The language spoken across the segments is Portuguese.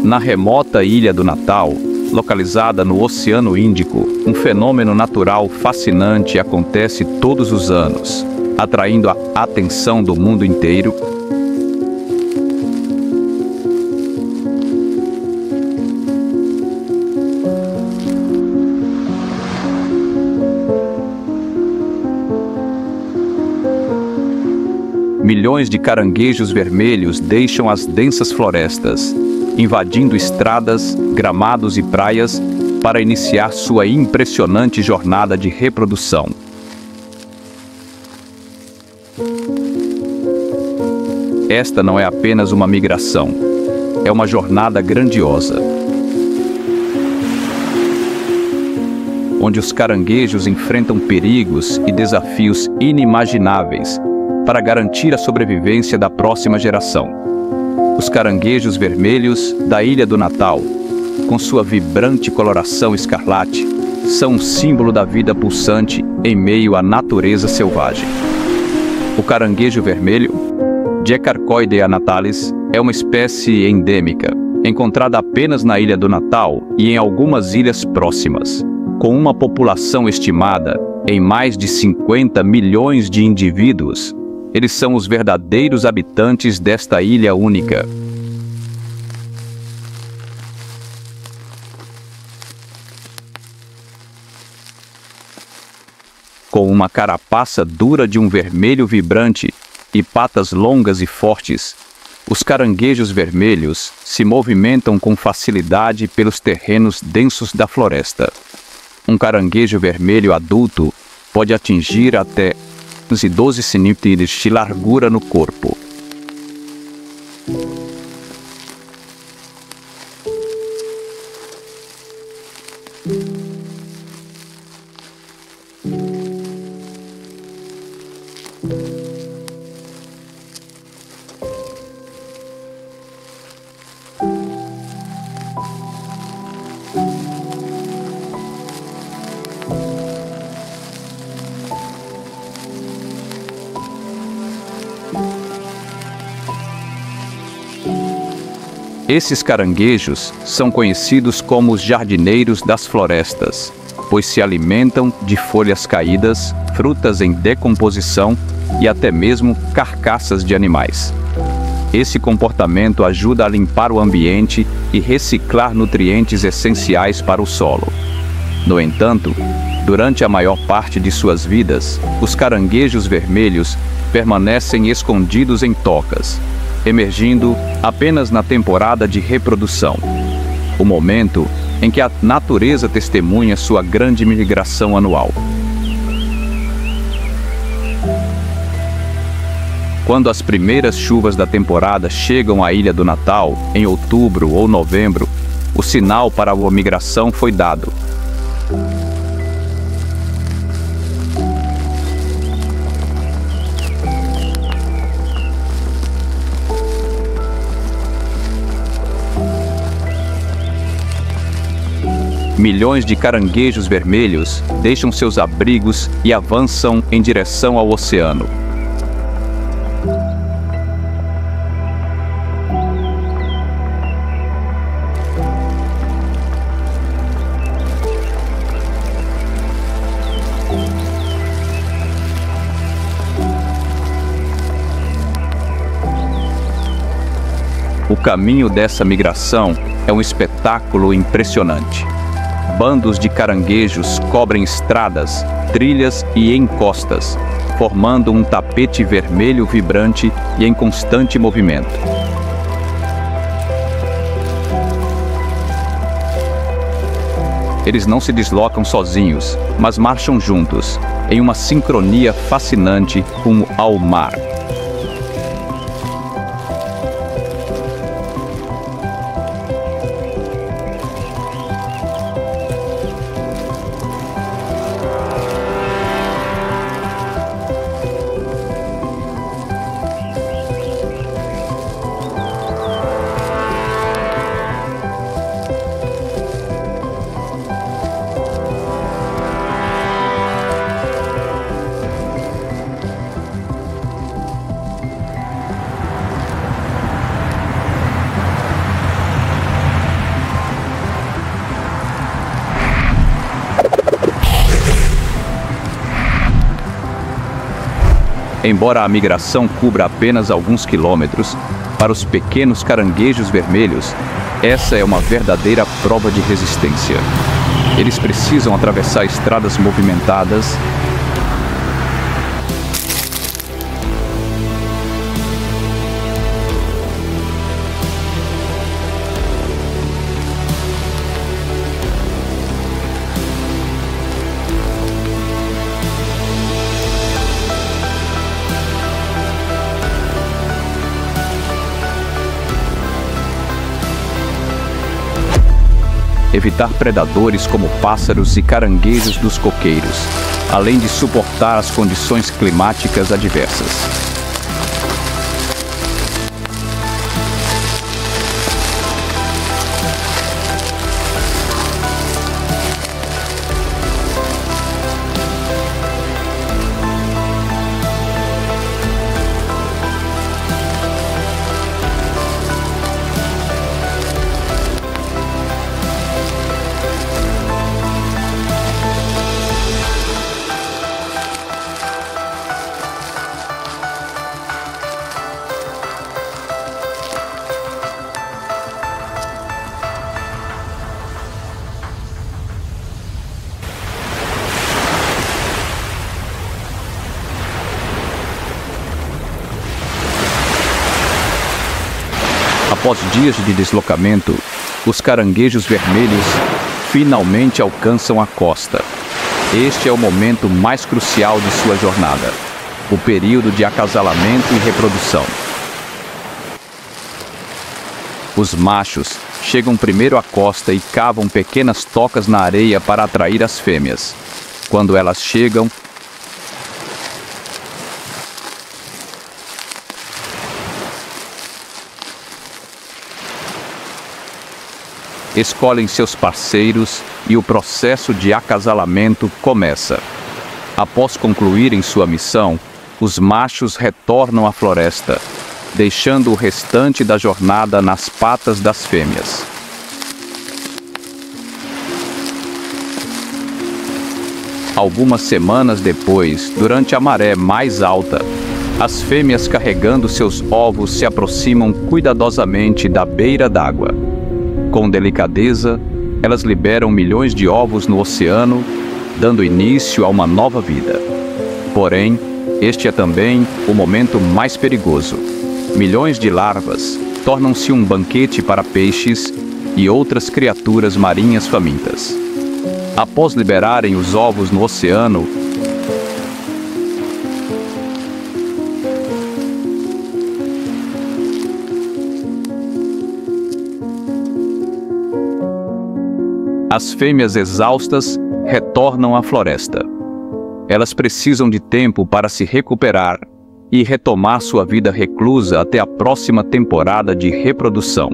Na remota Ilha do Natal, localizada no Oceano Índico, um fenômeno natural fascinante acontece todos os anos, atraindo a atenção do mundo inteiro. Milhões de caranguejos vermelhos deixam as densas florestas, invadindo estradas, gramados e praias para iniciar sua impressionante jornada de reprodução. Esta não é apenas uma migração, é uma jornada grandiosa, onde os caranguejos enfrentam perigos e desafios inimagináveis para garantir a sobrevivência da próxima geração. Os caranguejos vermelhos da Ilha do Natal, com sua vibrante coloração escarlate, são um símbolo da vida pulsante em meio à natureza selvagem. O caranguejo vermelho, Gecarcoidea natalis, é uma espécie endêmica, encontrada apenas na Ilha do Natal e em algumas ilhas próximas, com uma população estimada em mais de 50 milhões de indivíduos. Eles são os verdadeiros habitantes desta ilha única. Com uma carapaça dura de um vermelho vibrante e patas longas e fortes, os caranguejos vermelhos se movimentam com facilidade pelos terrenos densos da floresta. Um caranguejo vermelho adulto pode atingir até 12 centímetros de largura no corpo. Esses caranguejos são conhecidos como os jardineiros das florestas, pois se alimentam de folhas caídas, frutas em decomposição e até mesmo carcaças de animais. Esse comportamento ajuda a limpar o ambiente e reciclar nutrientes essenciais para o solo. No entanto, durante a maior parte de suas vidas, os caranguejos vermelhos permanecem escondidos em tocas, emergindo apenas na temporada de reprodução, o momento em que a natureza testemunha sua grande migração anual. Quando as primeiras chuvas da temporada chegam à Ilha do Natal, em outubro ou novembro, o sinal para a migração foi dado. Milhões de caranguejos vermelhos deixam seus abrigos e avançam em direção ao oceano. O caminho dessa migração é um espetáculo impressionante. Bandos de caranguejos cobrem estradas, trilhas e encostas, formando um tapete vermelho vibrante e em constante movimento. Eles não se deslocam sozinhos, mas marcham juntos, em uma sincronia fascinante rumo ao mar. Embora a migração cubra apenas alguns quilômetros, para os pequenos caranguejos vermelhos, essa é uma verdadeira prova de resistência. Eles precisam atravessar estradas movimentadas, evitar predadores como pássaros e caranguejos dos coqueiros, além de suportar as condições climáticas adversas. Após dias de deslocamento, os caranguejos vermelhos finalmente alcançam a costa. Este é o momento mais crucial de sua jornada, o período de acasalamento e reprodução. Os machos chegam primeiro à costa e cavam pequenas tocas na areia para atrair as fêmeas. Quando elas chegam, escolhem seus parceiros e o processo de acasalamento começa. Após concluírem sua missão, os machos retornam à floresta, deixando o restante da jornada nas patas das fêmeas. Algumas semanas depois, durante a maré mais alta, as fêmeas carregando seus ovos se aproximam cuidadosamente da beira d'água. Com delicadeza, elas liberam milhões de ovos no oceano, dando início a uma nova vida. Porém, este é também o momento mais perigoso. Milhões de larvas tornam-se um banquete para peixes e outras criaturas marinhas famintas. Após liberarem os ovos no oceano, as fêmeas exaustas retornam à floresta. Elas precisam de tempo para se recuperar e retomar sua vida reclusa até a próxima temporada de reprodução.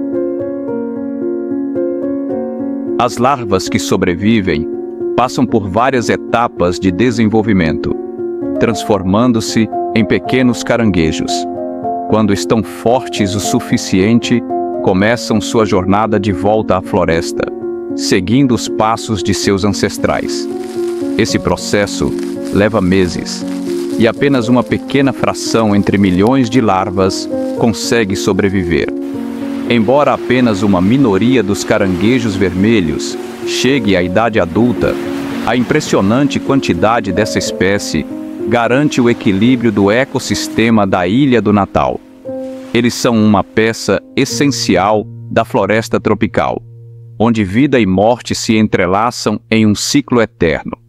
As larvas que sobrevivem passam por várias etapas de desenvolvimento, transformando-se em pequenos caranguejos. Quando estão fortes o suficiente, começam sua jornada de volta à floresta, seguindo os passos de seus ancestrais. Esse processo leva meses, e apenas uma pequena fração entre milhões de larvas consegue sobreviver. Embora apenas uma minoria dos caranguejos vermelhos chegue à idade adulta, a impressionante quantidade dessa espécie garante o equilíbrio do ecossistema da Ilha do Natal. Eles são uma peça essencial da floresta tropical, onde vida e morte se entrelaçam em um ciclo eterno.